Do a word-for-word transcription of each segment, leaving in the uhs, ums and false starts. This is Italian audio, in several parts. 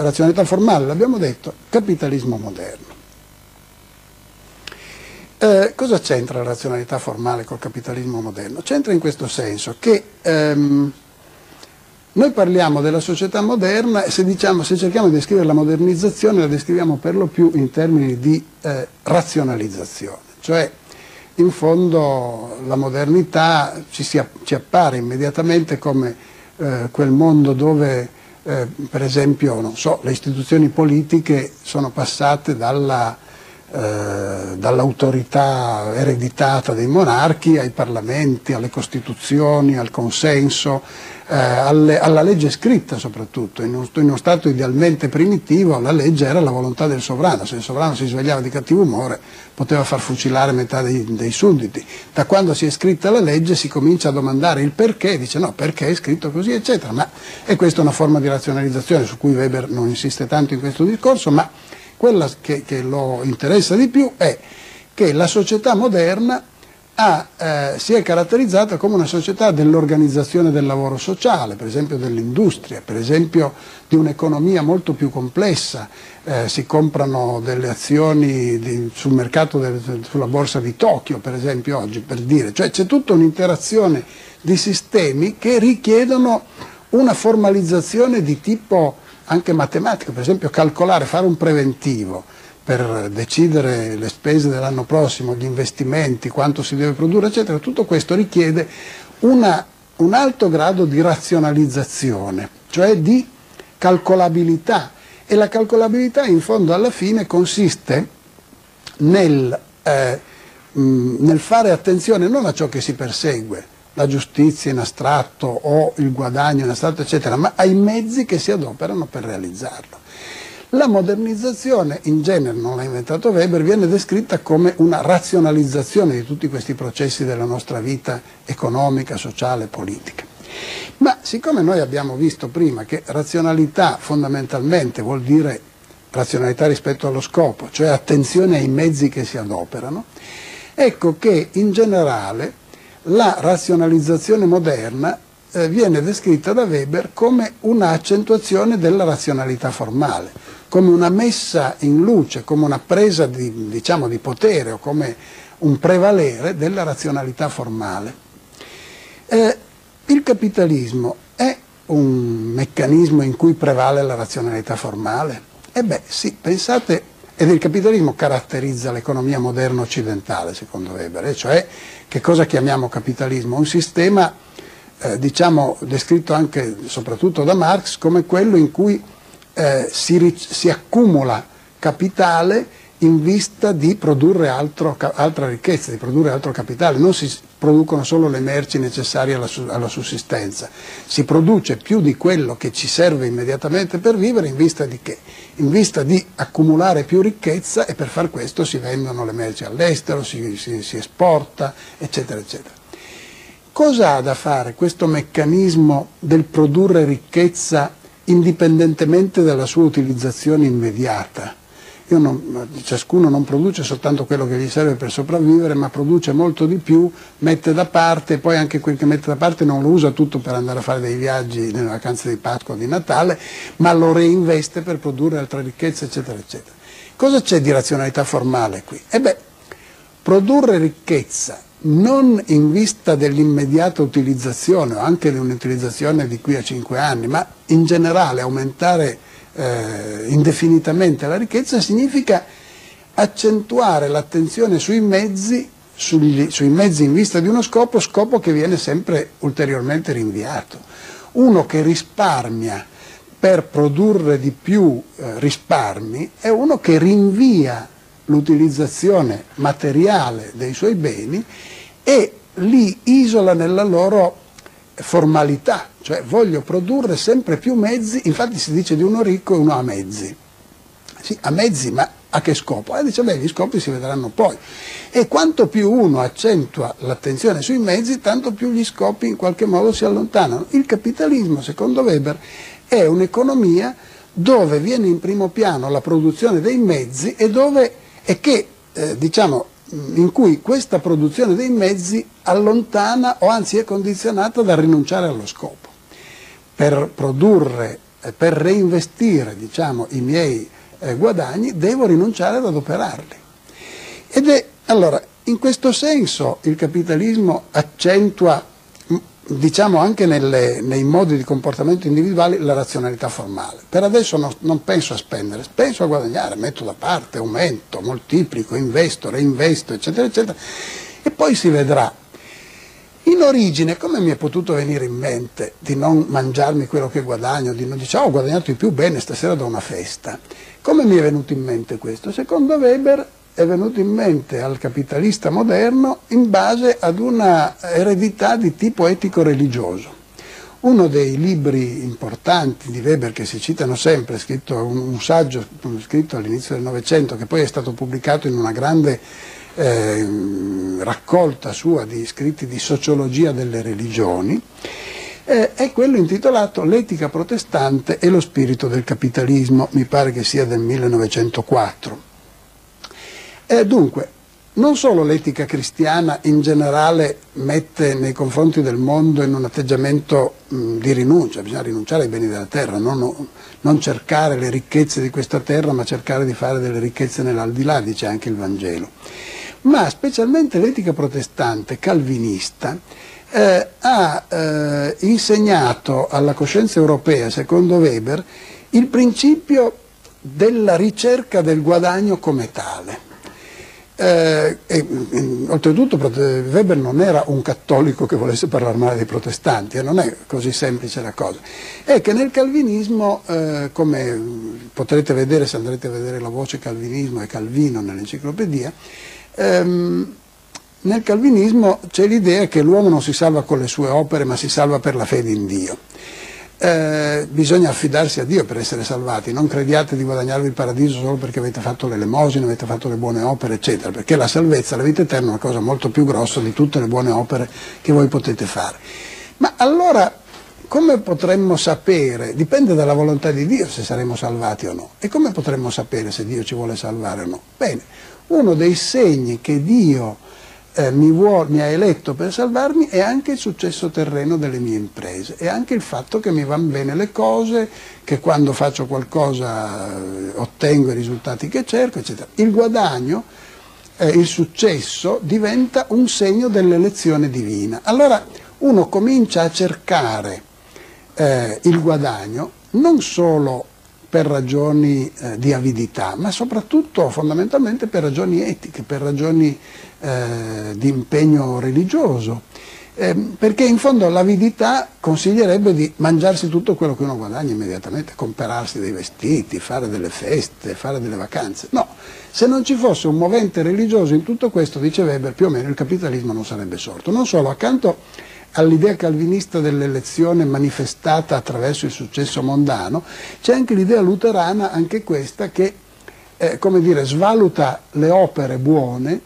razionalità formale, l'abbiamo detto, capitalismo moderno. Eh, cosa c'entra la razionalità formale col capitalismo moderno? C'entra in questo senso che ehm, noi parliamo della società moderna e se, diciamo, se cerchiamo di descrivere la modernizzazione la descriviamo per lo più in termini di eh, razionalizzazione, cioè in fondo la modernità ci, si, ci appare immediatamente come eh, quel mondo dove eh, per esempio non so, le istituzioni politiche sono passate dalla Eh, dall'autorità ereditata dei monarchi ai parlamenti, alle costituzioni, al consenso, eh, alle, alla legge scritta soprattutto. In, un, in uno stato idealmente primitivo la legge era la volontà del sovrano, se il sovrano si svegliava di cattivo umore poteva far fucilare metà dei, dei sudditi. Da quando si è scritta la legge si comincia a domandare il perché, dice no, perché è scritto così eccetera, ma e questa è una forma di razionalizzazione su cui Weber non insiste tanto in questo discorso, ma quella che, che lo interessa di più è che la società moderna ha, eh, si è caratterizzata come una società dell'organizzazione del lavoro sociale, per esempio dell'industria, per esempio di un'economia molto più complessa, eh, si comprano delle azioni di, sul mercato, del, sulla borsa di Tokyo per esempio oggi, per dire, cioè c'è tutta un'interazione di sistemi che richiedono una formalizzazione di tipo anche matematico, per esempio calcolare, fare un preventivo per decidere le spese dell'anno prossimo, gli investimenti, quanto si deve produrre, eccetera, tutto questo richiede una, un alto grado di razionalizzazione, cioè di calcolabilità, e la calcolabilità in fondo alla fine consiste nel, eh, mh, nel fare attenzione non a ciò che si persegue, la giustizia in astratto o il guadagno in astratto eccetera, ma ai mezzi che si adoperano per realizzarlo. La modernizzazione in genere, non l'ha inventato Weber, viene descritta come una razionalizzazione di tutti questi processi della nostra vita economica, sociale, politica. Ma siccome noi abbiamo visto prima che razionalità fondamentalmente vuol dire razionalità rispetto allo scopo, cioè attenzione ai mezzi che si adoperano, ecco che in generale la razionalizzazione moderna eh, viene descritta da Weber come un'accentuazione della razionalità formale, come una messa in luce, come una presa di, diciamo, di potere o come un prevalere della razionalità formale. Eh, il capitalismo è un meccanismo in cui prevale la razionalità formale? Eh beh sì, pensate. Ed il capitalismo caratterizza l'economia moderna occidentale, secondo Weber, e cioè che cosa chiamiamo capitalismo? Un sistema, eh, diciamo, descritto anche, soprattutto da Marx, come quello in cui eh, si, si accumula capitale in vista di produrre altro, altra ricchezza, di produrre altro capitale. Non si producono solo le merci necessarie alla, alla sussistenza, si produce più di quello che ci serve immediatamente per vivere in vista di che? In vista di accumulare più ricchezza, e per far questo si vendono le merci all'estero, si, si, si esporta, eccetera, eccetera. Cosa ha da fare questo meccanismo del produrre ricchezza indipendentemente dalla sua utilizzazione immediata? Io non, ciascuno non produce soltanto quello che gli serve per sopravvivere, ma produce molto di più, mette da parte, e poi anche quel che mette da parte non lo usa tutto per andare a fare dei viaggi nelle vacanze di Pasqua o di Natale, ma lo reinveste per produrre altra ricchezza, eccetera, eccetera. Cosa c'è di razionalità formale qui? E beh, produrre ricchezza non in vista dell'immediata utilizzazione, o anche di un'utilizzazione di qui a cinque anni, ma in generale aumentare Eh, indefinitamente la ricchezza, significa accentuare l'attenzione sui mezzi, sugli, sui mezzi in vista di uno scopo, scopo che viene sempre ulteriormente rinviato. Uno che risparmia per produrre di più eh, risparmi è uno che rinvia l'utilizzazione materiale dei suoi beni e li isola nella loro formalità, cioè voglio produrre sempre più mezzi, infatti si dice di uno ricco e uno a mezzi. Sì, a mezzi, ma a che scopo? E dice, beh, gli scopi si vedranno poi. E quanto più uno accentua l'attenzione sui mezzi, tanto più gli scopi in qualche modo si allontanano. Il capitalismo, secondo Weber, è un'economia dove viene in primo piano la produzione dei mezzi e, dove, e che, eh, diciamo, in cui questa produzione dei mezzi allontana o anzi è condizionata dal rinunciare allo scopo. Per produrre eh, per reinvestire, diciamo, i miei eh, guadagni, devo rinunciare ad adoperarli. Ed è, allora, in questo senso il capitalismo accentua, diciamo anche nelle, nei modi di comportamento individuali, la razionalità formale. Per adesso no, non penso a spendere, penso a guadagnare, metto da parte, aumento, moltiplico, investo, reinvesto, eccetera, eccetera, e poi si vedrà. In origine, come mi è potuto venire in mente di non mangiarmi quello che guadagno, di non dire, oh, ho guadagnato di più, bene, stasera do una festa. Come mi è venuto in mente questo? Secondo Weber è venuto in mente al capitalista moderno in base ad una eredità di tipo etico-religioso. Uno dei libri importanti di Weber che si citano sempre, scritto, un, un saggio scritto all'inizio del Novecento, che poi è stato pubblicato in una grande eh, raccolta sua di scritti di sociologia delle religioni, eh, è quello intitolato L'etica protestante e lo spirito del capitalismo, mi pare che sia del millenovecentoquattro. Eh, dunque, non solo l'etica cristiana in generale mette nei confronti del mondo in un atteggiamento mh, di rinuncia, bisogna rinunciare ai beni della terra, non, non cercare le ricchezze di questa terra, ma cercare di fare delle ricchezze nell'aldilà, dice anche il Vangelo. Ma specialmente l'etica protestante calvinista eh, ha eh, insegnato alla coscienza europea, secondo Weber, il principio della ricerca del guadagno come tale. Eh, e, oltretutto Weber non era un cattolico che volesse parlare male dei protestanti, e non è così semplice la cosa. È che nel calvinismo, eh, come potrete vedere se andrete a vedere la voce calvinismo e Calvino nell'enciclopedia, ehm, nel calvinismo c'è l'idea che l'uomo non si salva con le sue opere, ma si salva per la fede in Dio. Eh, bisogna affidarsi a Dio per essere salvati, non crediate di guadagnarvi il paradiso solo perché avete fatto l'elemosina, avete fatto le buone opere, eccetera, perché la salvezza, la vita eterna è una cosa molto più grossa di tutte le buone opere che voi potete fare. Ma allora, come potremmo sapere, dipende dalla volontà di Dio se saremo salvati o no, e come potremmo sapere se Dio ci vuole salvare o no? Bene, uno dei segni che Dio Eh, mi, vuol, mi ha eletto per salvarmi è anche il successo terreno delle mie imprese, è anche il fatto che mi vanno bene le cose, che quando faccio qualcosa eh, ottengo i risultati che cerco, eccetera. Il guadagno, eh, il successo diventa un segno dell'elezione divina. Allora uno comincia a cercare eh, il guadagno non solo per ragioni eh, di avidità, ma soprattutto fondamentalmente per ragioni etiche, per ragioni eh, di impegno religioso, eh, perché in fondo l'avidità consiglierebbe di mangiarsi tutto quello che uno guadagna immediatamente, comprarsi dei vestiti, fare delle feste, fare delle vacanze. No, se non ci fosse un movente religioso in tutto questo, dice Weber, più o meno il capitalismo non sarebbe sorto. Non solo, accanto all'idea calvinista dell'elezione manifestata attraverso il successo mondano, c'è anche l'idea luterana, anche questa, che eh, come dire, svaluta le opere buone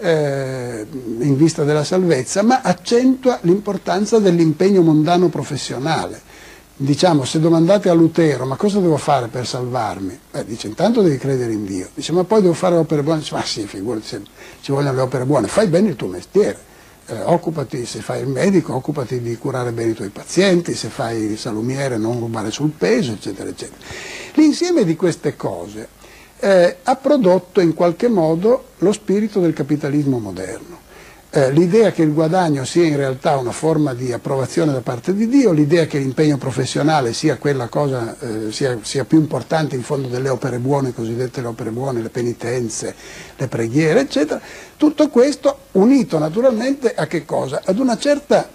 eh, in vista della salvezza, ma accentua l'importanza dell'impegno mondano professionale. Diciamo, se domandate a Lutero, ma cosa devo fare per salvarmi? Beh, dice, intanto devi credere in Dio. Dice, ma poi devo fare opere buone? Dice, ma sì, figurati, se ci vogliono le opere buone, fai bene il tuo mestiere. Eh, occupati, se fai il medico, occupati di curare bene i tuoi pazienti, se fai il salumiere non rubare sul peso, eccetera, eccetera. L'insieme di queste cose eh, ha prodotto in qualche modo lo spirito del capitalismo moderno. Eh, l'idea che il guadagno sia in realtà una forma di approvazione da parte di Dio, l'idea che l'impegno professionale sia quella cosa, eh, sia, sia più importante in fondo delle opere buone, cosiddette le opere buone, le penitenze, le preghiere, eccetera. Tutto questo unito naturalmente a che cosa? Ad una certa,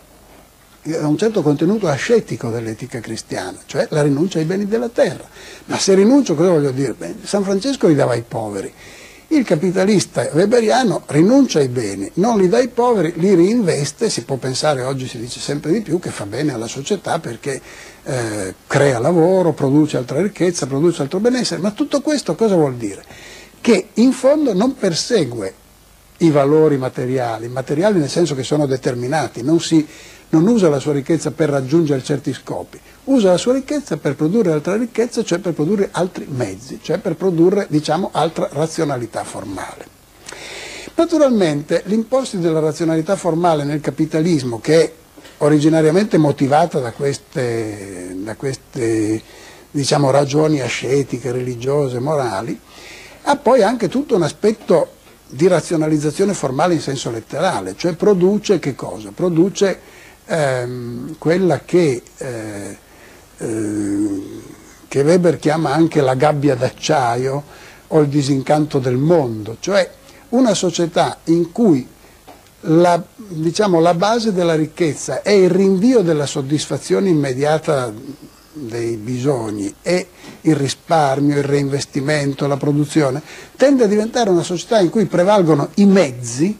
a un certo contenuto ascetico dell'etica cristiana, cioè la rinuncia ai beni della terra. Ma se rinuncio, cosa voglio dire? Beh, San Francesco li dava ai poveri. Il capitalista weberiano rinuncia ai beni, non li dà ai poveri, li reinveste, si può pensare, oggi si dice sempre di più, che fa bene alla società perché eh, crea lavoro, produce altra ricchezza, produce altro benessere, ma tutto questo cosa vuol dire? Che in fondo non persegue i valori materiali, materiali nel senso che sono determinati, non, si, non usa la sua ricchezza per raggiungere certi scopi, usa la sua ricchezza per produrre altra ricchezza, cioè per produrre altri mezzi, cioè per produrre, diciamo, altra razionalità formale. Naturalmente l'imposta della razionalità formale nel capitalismo, che è originariamente motivata da queste, da queste diciamo, ragioni ascetiche, religiose, morali, ha poi anche tutto un aspetto di razionalizzazione formale in senso letterale, cioè produce che cosa? Produce ehm, quella che, eh, eh, che Weber chiama anche la gabbia d'acciaio o il disincanto del mondo, cioè una società in cui la, diciamo, la base della ricchezza è il rinvio della soddisfazione immediata dei bisogni e il risparmio, il reinvestimento, la produzione, tende a diventare una società in cui prevalgono i mezzi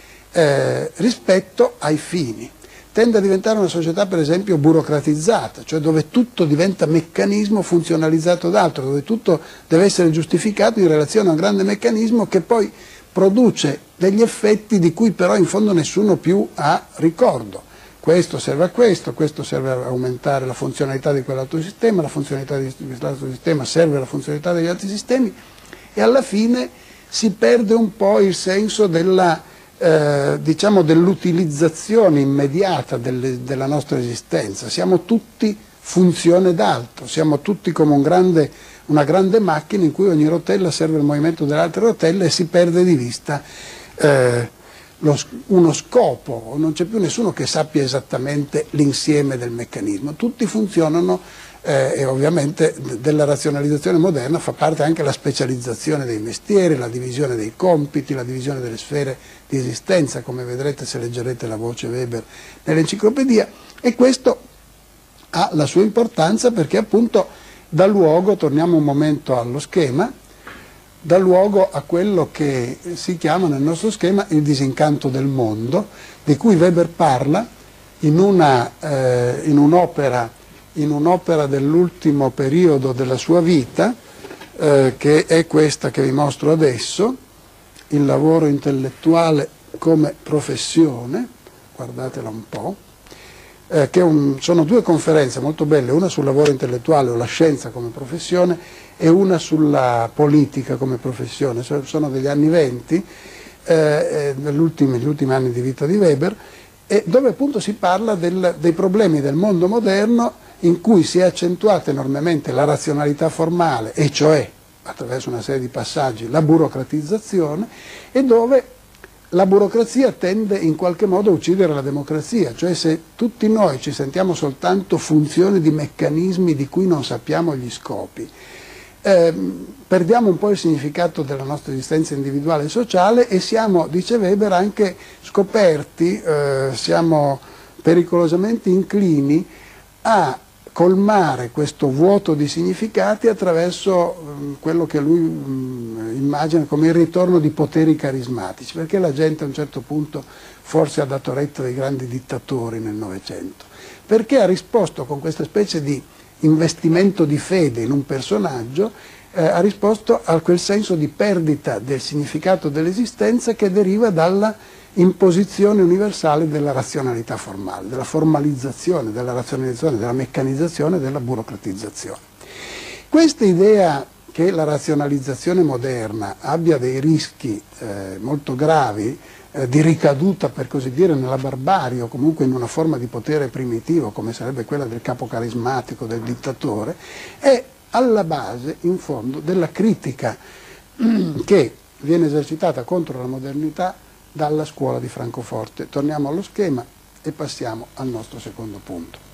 eh, rispetto ai fini. Tende a diventare una società, per esempio, burocratizzata, cioè dove tutto diventa meccanismo funzionalizzato da altro, dove tutto deve essere giustificato in relazione a un grande meccanismo che poi produce degli effetti di cui però in fondo nessuno più ha ricordo. Questo serve a questo, questo serve a aumentare la funzionalità di quell'altro sistema, la funzionalità di quell'altro sistema serve alla funzionalità degli altri sistemi e alla fine si perde un po' il senso della, eh, diciamo, dell'utilizzazione immediata delle, della nostra esistenza. Siamo tutti funzione d'altro, siamo tutti come un grande, una grande macchina in cui ogni rotella serve al movimento delle altre rotelle e si perde di vista eh, Lo, uno scopo, non c'è più nessuno che sappia esattamente l'insieme del meccanismo, tutti funzionano eh, e ovviamente della razionalizzazione moderna fa parte anche la specializzazione dei mestieri, la divisione dei compiti, la divisione delle sfere di esistenza, come vedrete se leggerete la voce Weber nell'enciclopedia, e questo ha la sua importanza perché appunto dà luogo, torniamo un momento allo schema, dà luogo a quello che si chiama nel nostro schema il disincanto del mondo, di cui Weber parla in una, eh, in un'opera, in un'opera dell'ultimo periodo della sua vita, eh, che è questa che vi mostro adesso, il lavoro intellettuale come professione, guardatela un po', eh, che un, sono due conferenze molto belle, una sul lavoro intellettuale o la scienza come professione e una sulla politica come professione, sono degli anni venti, eh, negli ultimi, gli ultimi anni di vita di Weber, e dove appunto si parla del, dei problemi del mondo moderno in cui si è accentuata enormemente la razionalità formale, e cioè, attraverso una serie di passaggi, la burocratizzazione, e dove la burocrazia tende in qualche modo a uccidere la democrazia, cioè se tutti noi ci sentiamo soltanto funzione di meccanismi di cui non sappiamo gli scopi, Eh, perdiamo un po' il significato della nostra esistenza individuale e sociale e siamo, dice Weber, anche scoperti, eh, siamo pericolosamente inclini a colmare questo vuoto di significati attraverso eh, quello che lui mh, immagina come il ritorno di poteri carismatici, perché la gente a un certo punto forse ha dato retta ai grandi dittatori nel Novecento, perché ha risposto con questa specie di investimento di fede in un personaggio, eh, ha risposto a quel senso di perdita del significato dell'esistenza che deriva dalla imposizione universale della razionalità formale, della formalizzazione, della razionalizzazione, della meccanizzazione, della burocratizzazione. Questa idea che la razionalizzazione moderna abbia dei rischi eh, molto gravi di ricaduta, per così dire, nella barbarie o comunque in una forma di potere primitivo come sarebbe quella del capo carismatico, del dittatore, è alla base, in fondo, della critica che viene esercitata contro la modernità dalla scuola di Francoforte. Torniamo allo schema e passiamo al nostro secondo punto.